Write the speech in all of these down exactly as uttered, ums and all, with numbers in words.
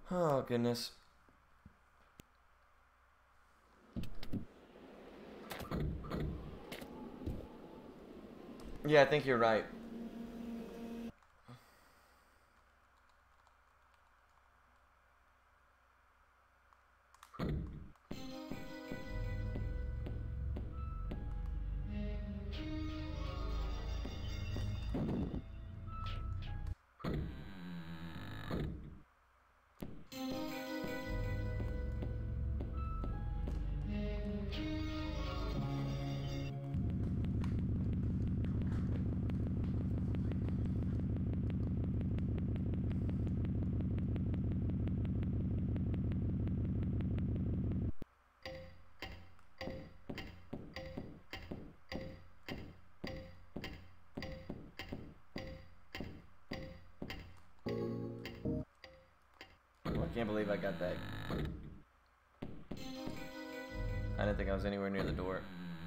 Oh, goodness. Yeah, I think you're right. I can't believe I got that. I didn't think I was anywhere near the door.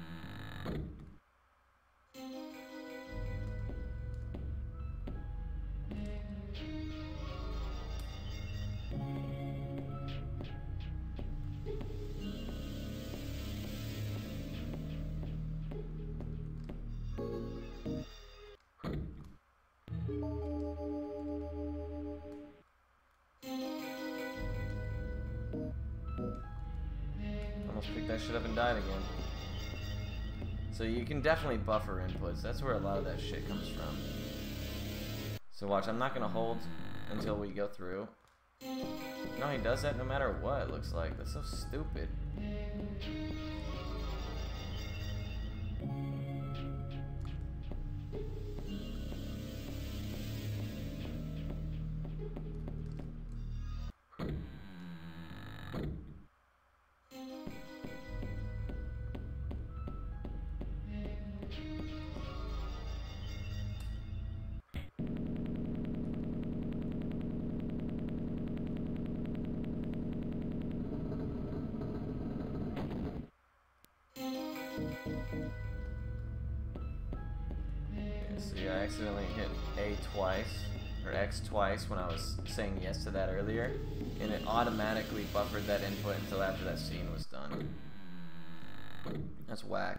Almost picked that shit up and died again. So you can definitely buffer inputs. That's where a lot of that shit comes from. So watch, I'm not gonna hold until we go through. No, he does that no matter what, it looks like. That's so stupid. See, I accidentally hit A twice, or X twice when I was saying yes to that earlier, and it automatically buffered that input until after that scene was done. That's whack.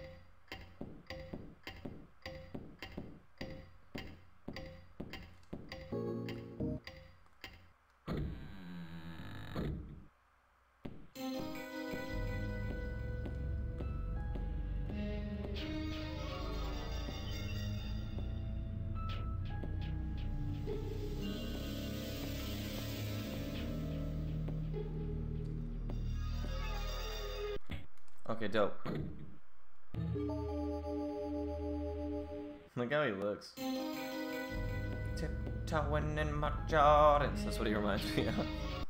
Okay, dope. Look how he looks. Tiptoeing in my Jordans. That's what he reminds me of.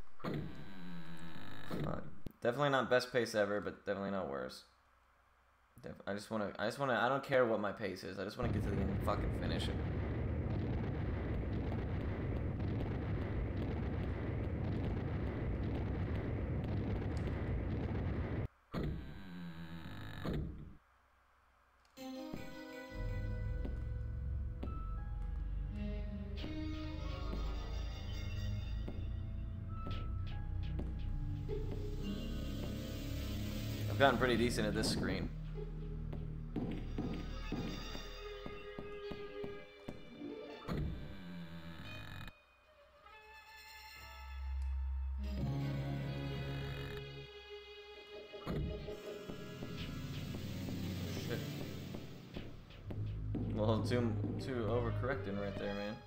Uh, definitely not best pace ever, but definitely not worse. Def I just want to. I just want to. I don't care what my pace is. I just want to get to the end and fucking finish it. I've gotten pretty decent at this screen. Shit. Well, too, too overcorrecting right there, man.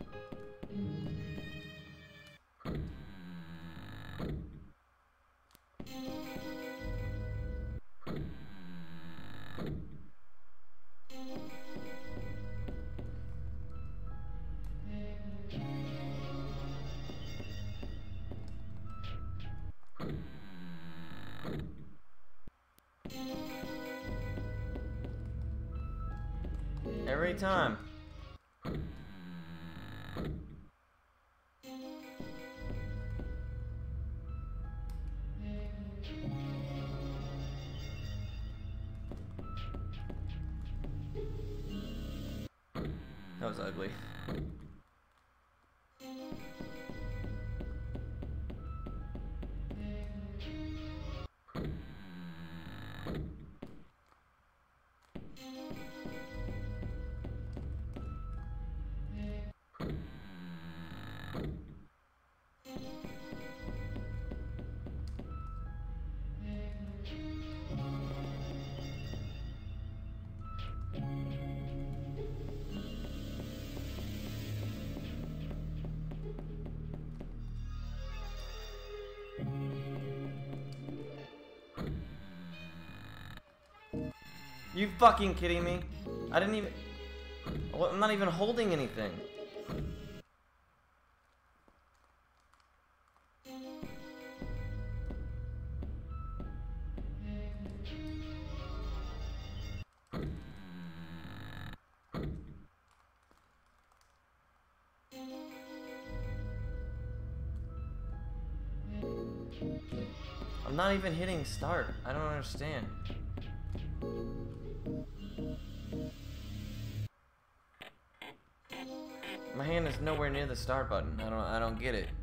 Every time. That was ugly. You fucking kidding me? I didn't even... I'm not even holding anything. I'm not even hitting start. I don't understand. My hand is nowhere near the start button. I don't I don't get it.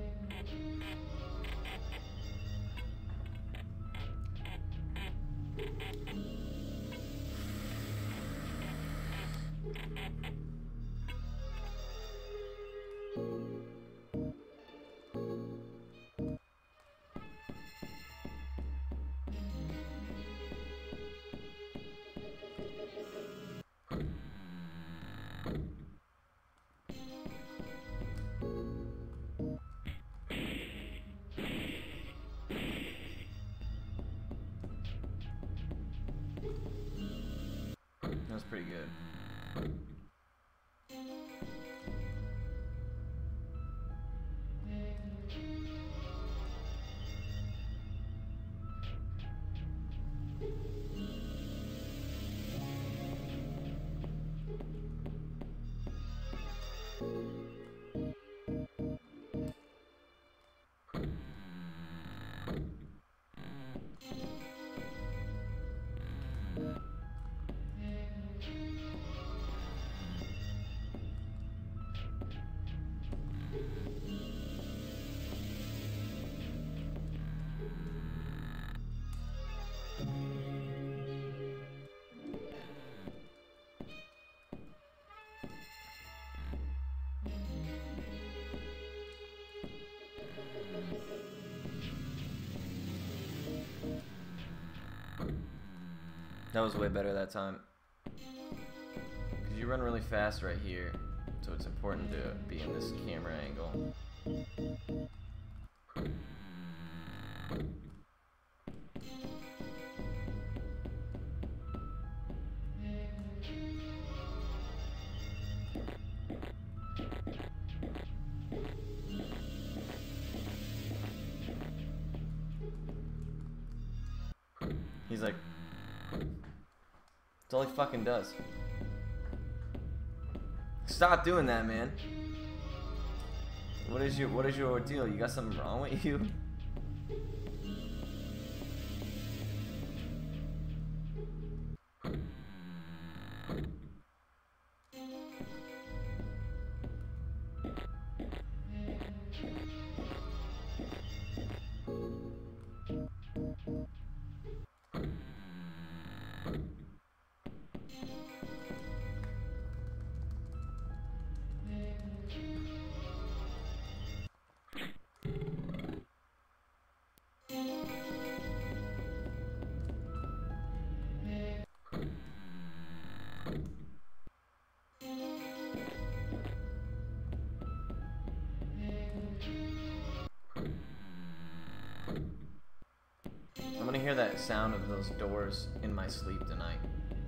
That's pretty good. That was way better that time. Because you run really fast right here, so it's important to be in this camera angle. He's like, that's all he fucking does. Stop doing that, man. What is your what is your ordeal? You got something wrong with you? I'm gonna hear that sound of those doors in my sleep tonight.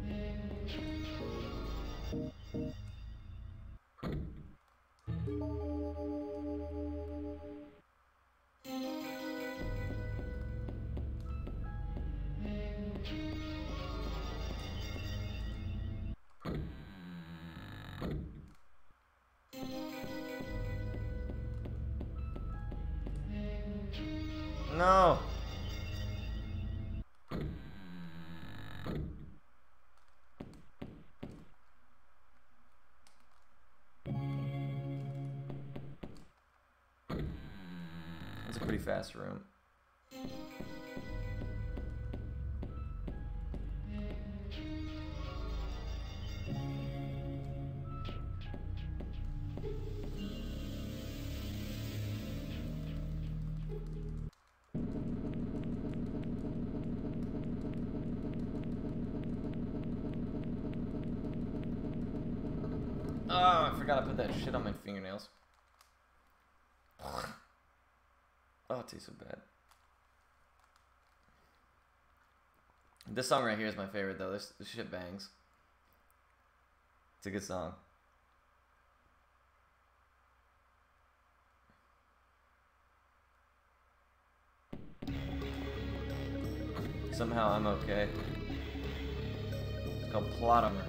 No! It's a pretty fast room. Oh, I forgot to put that shit on my fingernails. Oh, it tastes so bad. This song right here is my favorite though. This, this shit bangs. It's a good song. Somehow I'm okay. It's called Plot Armor.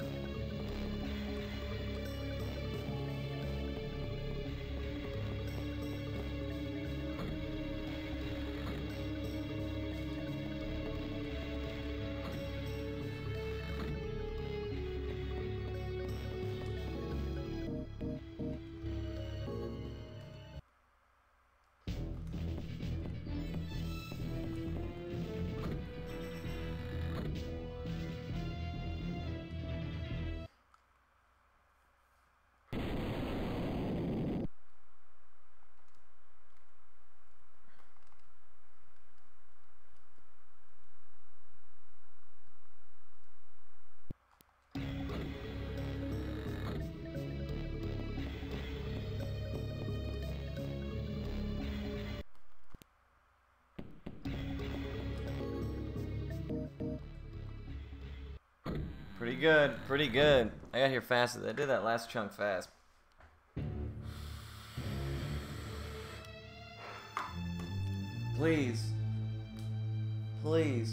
Pretty good, pretty good. I got here fast. I did that last chunk fast. Please. Please.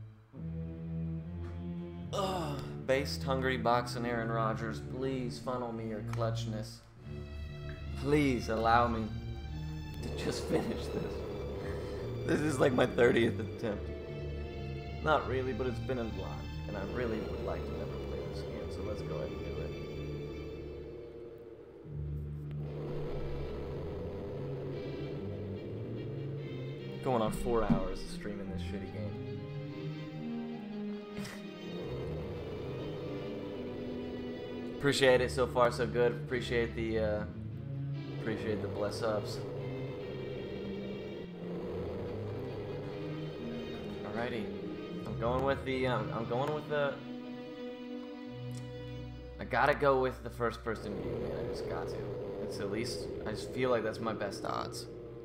Ugh. Based, hungry, boxing Aaron Rodgers. Please funnel me your clutchness. Please allow me to just finish this. This is like my thirtieth attempt. Not really, but it's been a lot. And I really would like to never play this game, so let's go ahead and do it. Going on four hours of streaming this shitty game. Appreciate it so far, so good. Appreciate the, uh, appreciate the bless ups. Alrighty. I'm going with the, um, I'm going with the, I gotta go with the first person view, man, I just got to. It's at least, I just feel like that's my best odds.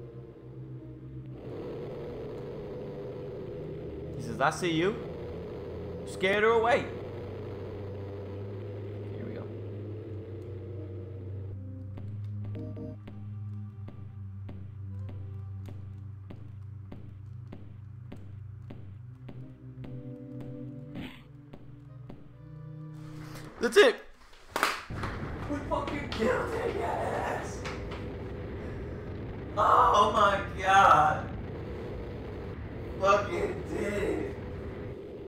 He says, I see you. Scared her away. Here we go. That's it! We fucking killed it, yes! Oh my god! Fucking did it!